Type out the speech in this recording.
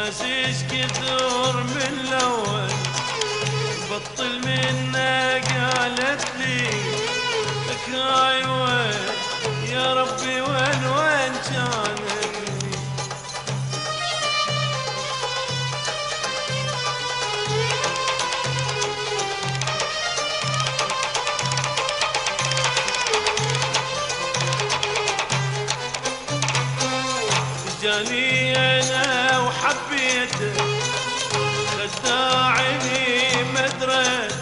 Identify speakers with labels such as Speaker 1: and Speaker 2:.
Speaker 1: ناس ايش كثر من الاول بطل منا قالت لي لك هاي وين يا ربي وين كانت لي. جاني انا وحبيته خداعني مدري